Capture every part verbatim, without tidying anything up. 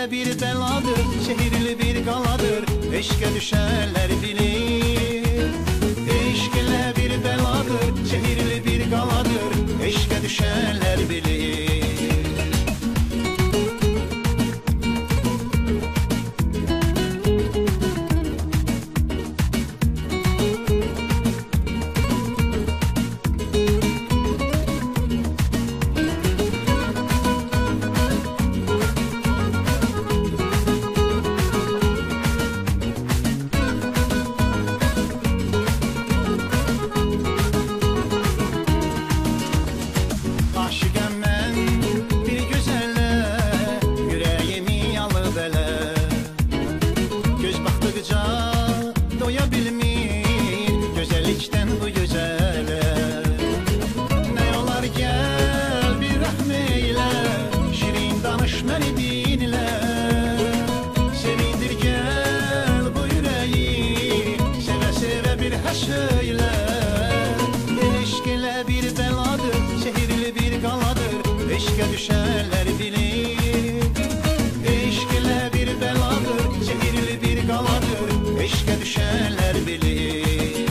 ile bir beladır, şehirli bir qaladır, eşqə düşənlər bilir. Eşq ilə bir beladır, şehirli bir qaladır, eşqə düşənlər bilir. Aşıqəm mən bir gözələ, ürəyimi alıb ələ. Göz baxdıqca doya bilmir, gözəllikdən bu gözələ. Nə olar gəl bir rəhm eylə, şirin danış məni dinlə. Sevindir gəl bu ürəyi, sevə-sevə bir həş eylə. Eşq elə bir bəladır, şehirli bir qaladır, eşqə düşənlər bilir. Eşq elə bir bəladır, şehirli bir qaladır, eşqə düşənlər bilir.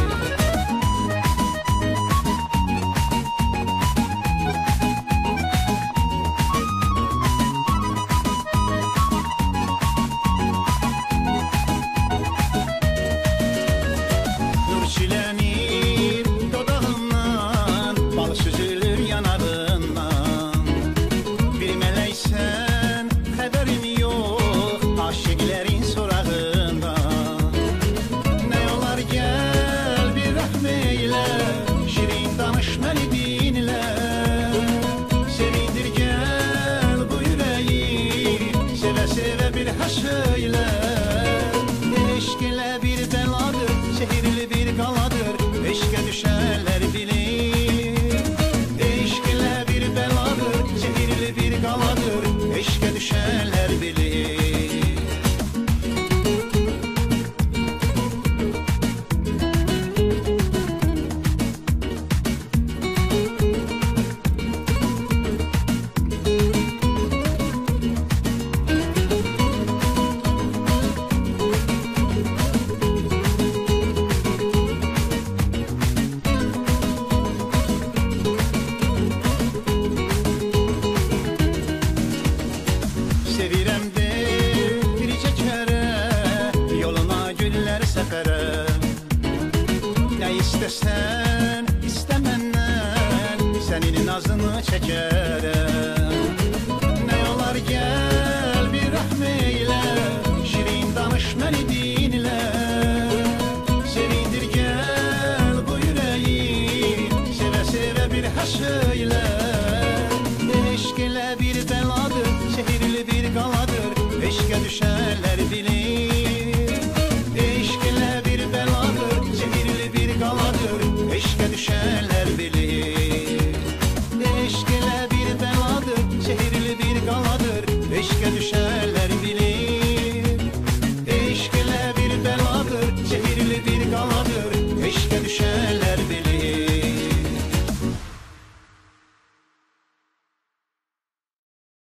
Nur çilənir dodağından, bal süzülür yanağından. Bir mələksən, xəbərim yox, aşiqlərin sorağından. Nə olar gəl bir rəhm eylə, şirin danış məni dinlə. Sevindir gəl bu ürəyi, sevə-sevə bir həş eylə. Eşq elə bir bəladır, şehirli bir qaladır, eşqə düşənlər bilir. Eşq elə bir bəladır, şehirli bir qaladır, eşqə düşənlər bilir. Sevirəm de bircə kərə, yoluna güllər səfərə. Nə istəsən, istə məndən, sənin nazını çəkərəm.